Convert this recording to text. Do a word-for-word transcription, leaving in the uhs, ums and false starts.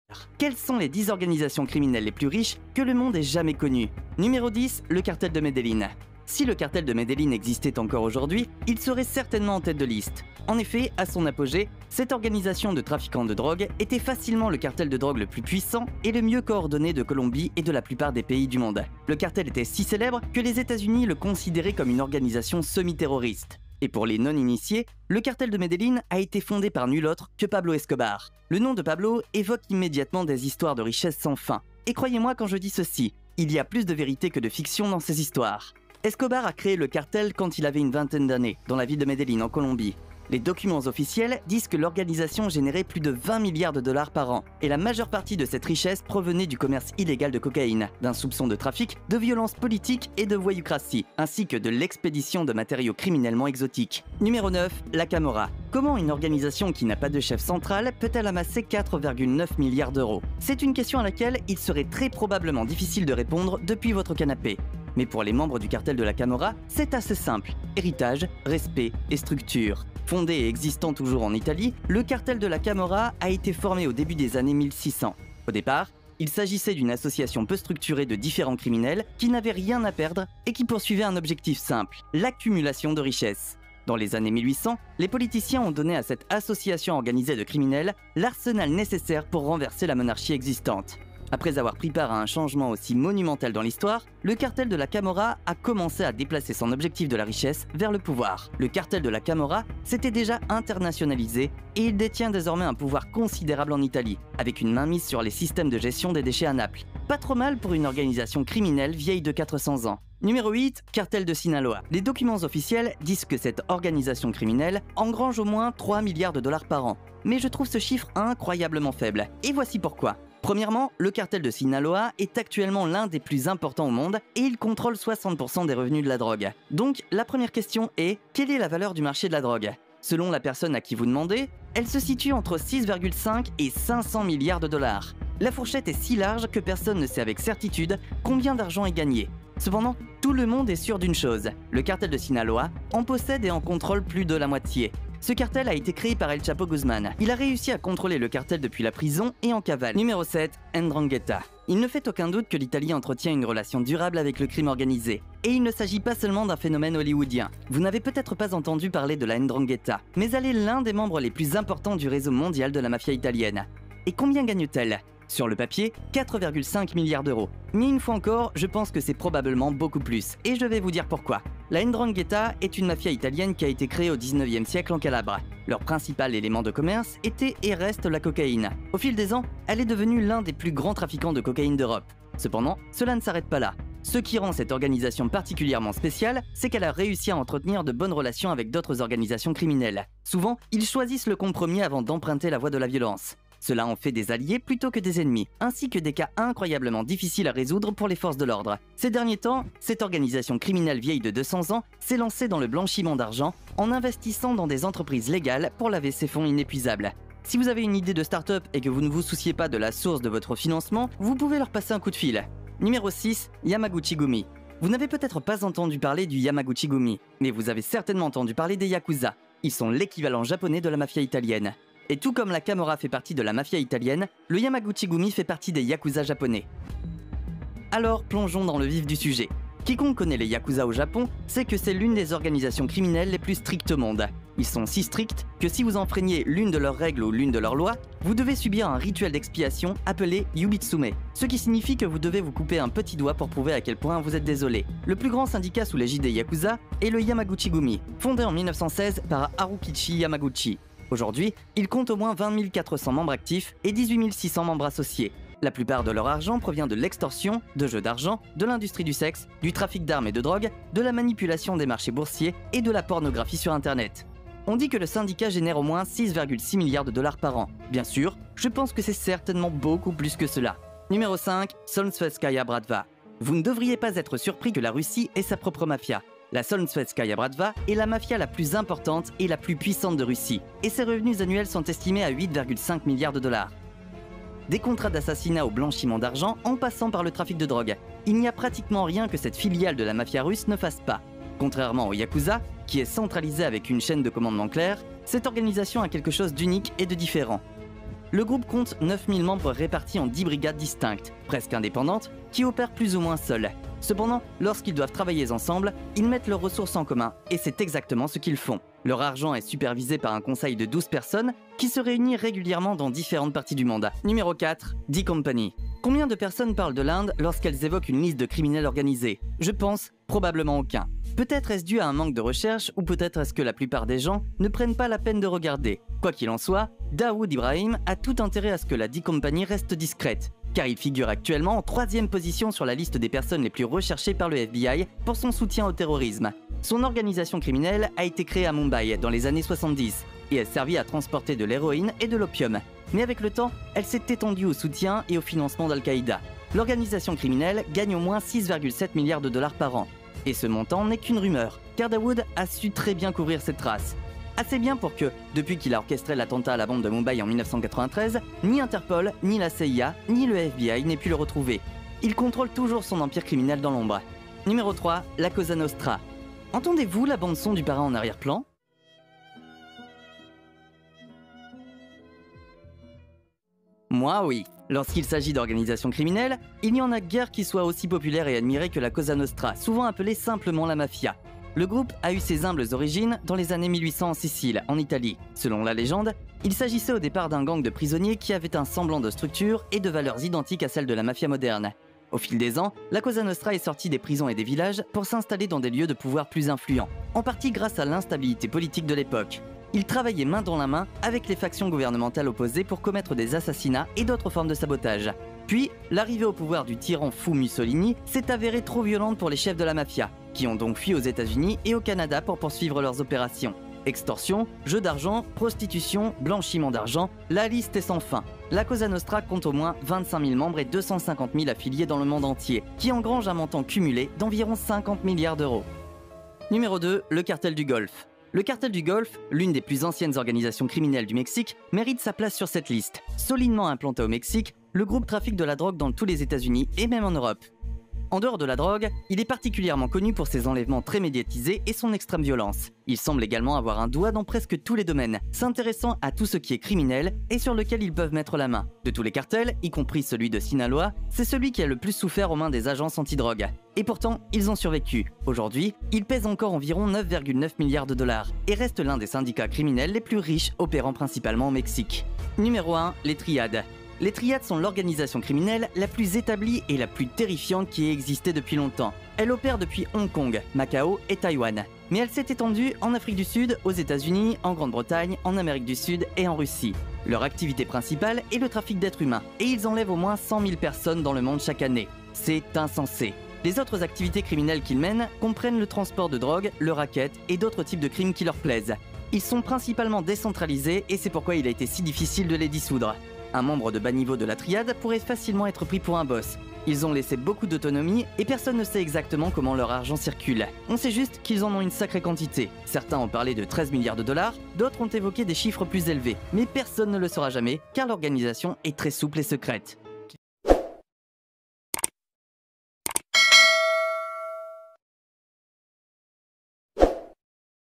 Quelles sont les dix organisations criminelles les plus riches que le monde ait jamais connues? Numéro dix, le cartel de Medellín. Si le cartel de Medellín existait encore aujourd'hui, il serait certainement en tête de liste. En effet, à son apogée, cette organisation de trafiquants de drogue était facilement le cartel de drogue le plus puissant et le mieux coordonné de Colombie et de la plupart des pays du monde. Le cartel était si célèbre que les États-Unis le considéraient comme une organisation semi-terroriste. Et pour les non-initiés, le cartel de Medellín a été fondé par nul autre que Pablo Escobar. Le nom de Pablo évoque immédiatement des histoires de richesse sans fin. Et croyez-moi quand je dis ceci, il y a plus de vérité que de fiction dans ces histoires. Escobar a créé le cartel quand il avait une vingtaine d'années, dans la ville de Medellín en Colombie. Les documents officiels disent que l'organisation générait plus de vingt milliards de dollars par an, et la majeure partie de cette richesse provenait du commerce illégal de cocaïne, d'un soupçon de trafic, de violence politique et de voyoucratie, ainsi que de l'expédition de matériaux criminellement exotiques. Numéro neuf, la Camorra. Comment une organisation qui n'a pas de chef central peut-elle amasser quatre virgule neuf milliards d'euros? C'est une question à laquelle il serait très probablement difficile de répondre depuis votre canapé. Mais pour les membres du cartel de la Camorra, c'est assez simple. Héritage, respect et structure. Fondé et existant toujours en Italie, le cartel de la Camorra a été formé au début des années mille six cents. Au départ, il s'agissait d'une association peu structurée de différents criminels qui n'avaient rien à perdre et qui poursuivaient un objectif simple, l'accumulation de richesses. Dans les années mille huit cents, les politiciens ont donné à cette association organisée de criminels l'arsenal nécessaire pour renverser la monarchie existante. Après avoir pris part à un changement aussi monumental dans l'histoire, le cartel de la Camorra a commencé à déplacer son objectif de la richesse vers le pouvoir. Le cartel de la Camorra s'était déjà internationalisé et il détient désormais un pouvoir considérable en Italie, avec une mainmise sur les systèmes de gestion des déchets à Naples. Pas trop mal pour une organisation criminelle vieille de quatre cents ans. Numéro huit, cartel de Sinaloa. Les documents officiels disent que cette organisation criminelle engrange au moins trois milliards de dollars par an. Mais je trouve ce chiffre incroyablement faible. Et voici pourquoi. Premièrement, le cartel de Sinaloa est actuellement l'un des plus importants au monde et il contrôle soixante pour cent des revenus de la drogue. Donc, la première question est, quelle est la valeur du marché de la drogue? Selon la personne à qui vous demandez, elle se situe entre six virgule cinq et cinq cents milliards de dollars. La fourchette est si large que personne ne sait avec certitude combien d'argent est gagné. Cependant, tout le monde est sûr d'une chose, le cartel de Sinaloa en possède et en contrôle plus de la moitié. Ce cartel a été créé par El Chapo Guzmán. Il a réussi à contrôler le cartel depuis la prison et en cavale. Numéro sept, Ndrangheta. Il ne fait aucun doute que l'Italie entretient une relation durable avec le crime organisé. Et il ne s'agit pas seulement d'un phénomène hollywoodien. Vous n'avez peut-être pas entendu parler de la Ndrangheta, mais elle est l'un des membres les plus importants du réseau mondial de la mafia italienne. Et combien gagne-t-elle? Sur le papier, quatre virgule cinq milliards d'euros. Mais une fois encore, je pense que c'est probablement beaucoup plus, et je vais vous dire pourquoi. La Ndrangheta est une mafia italienne qui a été créée au dix-neuvième siècle en Calabre. Leur principal élément de commerce était et reste la cocaïne. Au fil des ans, elle est devenue l'un des plus grands trafiquants de cocaïne d'Europe. Cependant, cela ne s'arrête pas là. Ce qui rend cette organisation particulièrement spéciale, c'est qu'elle a réussi à entretenir de bonnes relations avec d'autres organisations criminelles. Souvent, ils choisissent le compromis avant d'emprunter la voie de la violence. Cela en fait des alliés plutôt que des ennemis, ainsi que des cas incroyablement difficiles à résoudre pour les forces de l'ordre. Ces derniers temps, cette organisation criminelle vieille de deux cents ans s'est lancée dans le blanchiment d'argent en investissant dans des entreprises légales pour laver ses fonds inépuisables. Si vous avez une idée de start-up et que vous ne vous souciez pas de la source de votre financement, vous pouvez leur passer un coup de fil. Numéro six, Yamaguchi-gumi. Vous n'avez peut-être pas entendu parler du Yamaguchi-gumi, mais vous avez certainement entendu parler des Yakuza. Ils sont l'équivalent japonais de la mafia italienne. Et tout comme la Camorra fait partie de la mafia italienne, le Yamaguchi-gumi fait partie des Yakuza japonais. Alors plongeons dans le vif du sujet. Quiconque connaît les Yakuza au Japon sait que c'est l'une des organisations criminelles les plus strictes au monde. Ils sont si stricts que si vous enfreignez l'une de leurs règles ou l'une de leurs lois, vous devez subir un rituel d'expiation appelé Yubitsume, ce qui signifie que vous devez vous couper un petit doigt pour prouver à quel point vous êtes désolé. Le plus grand syndicat sous l'égide des Yakuza est le Yamaguchi-gumi, fondé en mille neuf cent seize par Harukichi Yamaguchi. Aujourd'hui, il compte au moins vingt mille quatre cents membres actifs et dix-huit mille six cents membres associés. La plupart de leur argent provient de l'extorsion, de jeux d'argent, de l'industrie du sexe, du trafic d'armes et de drogue, de la manipulation des marchés boursiers et de la pornographie sur Internet. On dit que le syndicat génère au moins six virgule six milliards de dollars par an. Bien sûr, je pense que c'est certainement beaucoup plus que cela. Numéro cinq, Solnsvetskaya Bratva. Vous ne devriez pas être surpris que la Russie ait sa propre mafia. La Solnsvetskaya Bratva est la mafia la plus importante et la plus puissante de Russie, et ses revenus annuels sont estimés à huit virgule cinq milliards de dollars. Des contrats d'assassinat au blanchiment d'argent en passant par le trafic de drogue. Il n'y a pratiquement rien que cette filiale de la mafia russe ne fasse pas. Contrairement au Yakuza, qui est centralisé avec une chaîne de commandement claire, cette organisation a quelque chose d'unique et de différent. Le groupe compte neuf mille membres répartis en dix brigades distinctes, presque indépendantes, qui opèrent plus ou moins seuls. Cependant, lorsqu'ils doivent travailler ensemble, ils mettent leurs ressources en commun, et c'est exactement ce qu'ils font. Leur argent est supervisé par un conseil de douze personnes qui se réunit régulièrement dans différentes parties du monde. Numéro quatre. D-Company. Combien de personnes parlent de l'Inde lorsqu'elles évoquent une liste de criminels organisés? Je pense probablement aucun. Peut-être est-ce dû à un manque de recherche, ou peut-être est-ce que la plupart des gens ne prennent pas la peine de regarder. Quoi qu'il en soit, Daoud Ibrahim a tout intérêt à ce que la D-Company reste discrète, car il figure actuellement en troisième position sur la liste des personnes les plus recherchées par le F B I pour son soutien au terrorisme. Son organisation criminelle a été créée à Mumbai dans les années soixante-dix, et elle servit à transporter de l'héroïne et de l'opium. Mais avec le temps, elle s'est étendue au soutien et au financement d'Al-Qaïda. L'organisation criminelle gagne au moins six virgule sept milliards de dollars par an. Et ce montant n'est qu'une rumeur, car Daoud a su très bien couvrir cette trace. Assez bien pour que, depuis qu'il a orchestré l'attentat à la bombe de Mumbai en mille neuf cent quatre-vingt-treize, ni Interpol, ni la C I A, ni le F B I n'aient pu le retrouver. Il contrôle toujours son empire criminel dans l'ombre. Numéro trois. La Cosa Nostra. Entendez-vous la bande-son du parrain en arrière-plan? Moi, oui. Lorsqu'il s'agit d'organisations criminelles, il n'y en a guère qui soient aussi populaires et admirées que la Cosa Nostra, souvent appelée simplement la mafia. Le groupe a eu ses humbles origines dans les années mille huit cents en Sicile, en Italie. Selon la légende, il s'agissait au départ d'un gang de prisonniers qui avait un semblant de structure et de valeurs identiques à celles de la mafia moderne. Au fil des ans, la Cosa Nostra est sortie des prisons et des villages pour s'installer dans des lieux de pouvoir plus influents, en partie grâce à l'instabilité politique de l'époque. Ils travaillaient main dans la main avec les factions gouvernementales opposées pour commettre des assassinats et d'autres formes de sabotage. Puis, l'arrivée au pouvoir du tyran fou Mussolini s'est avérée trop violente pour les chefs de la mafia, qui ont donc fui aux États-Unis et au Canada pour poursuivre leurs opérations. Extorsion, jeu d'argent, prostitution, blanchiment d'argent, la liste est sans fin. La Cosa Nostra compte au moins vingt-cinq mille membres et deux cent cinquante mille affiliés dans le monde entier, qui engrangent un montant cumulé d'environ cinquante milliards d'euros. Numéro deux. Le cartel du Golfe. Le cartel du Golfe, l'une des plus anciennes organisations criminelles du Mexique, mérite sa place sur cette liste. Solidement implanté au Mexique, le groupe trafique de la drogue dans tous les États-Unis et même en Europe. En dehors de la drogue, il est particulièrement connu pour ses enlèvements très médiatisés et son extrême violence. Il semble également avoir un doigt dans presque tous les domaines, s'intéressant à tout ce qui est criminel et sur lequel ils peuvent mettre la main. De tous les cartels, y compris celui de Sinaloa, c'est celui qui a le plus souffert aux mains des agences antidrogue. Et pourtant, ils ont survécu. Aujourd'hui, ils pèsent encore environ neuf virgule neuf milliards de dollars et restent l'un des syndicats criminels les plus riches opérant principalement au Mexique. Numéro un. Les triades. Les triades sont l'organisation criminelle la plus établie et la plus terrifiante qui ait existé depuis longtemps. Elle opère depuis Hong Kong, Macao et Taïwan. Mais elle s'est étendue en Afrique du Sud, aux États-Unis, en Grande-Bretagne, en Amérique du Sud et en Russie. Leur activité principale est le trafic d'êtres humains, et ils enlèvent au moins cent mille personnes dans le monde chaque année. C'est insensé. Les autres activités criminelles qu'ils mènent comprennent le transport de drogue, le racket et d'autres types de crimes qui leur plaisent. Ils sont principalement décentralisés et c'est pourquoi il a été si difficile de les dissoudre. Un membre de bas niveau de la triade pourrait facilement être pris pour un boss. Ils ont laissé beaucoup d'autonomie et personne ne sait exactement comment leur argent circule. On sait juste qu'ils en ont une sacrée quantité. Certains ont parlé de treize milliards de dollars, d'autres ont évoqué des chiffres plus élevés. Mais personne ne le saura jamais car l'organisation est très souple et secrète.